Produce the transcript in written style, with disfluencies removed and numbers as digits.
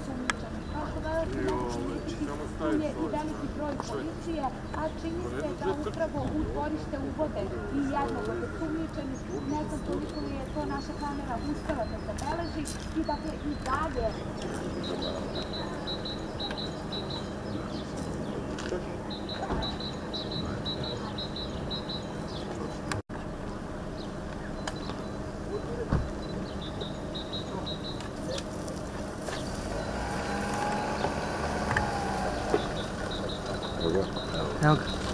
osumnjičeni. Kao što gledate, možete vidjeti, tu je i veliki broj policije, a čini se da upravo u dvorište uvode i jednog od osumnjičenih. Ne znam koliko li je to naša kamera uspela da zabeleži i dakle i dalje. Evo ga.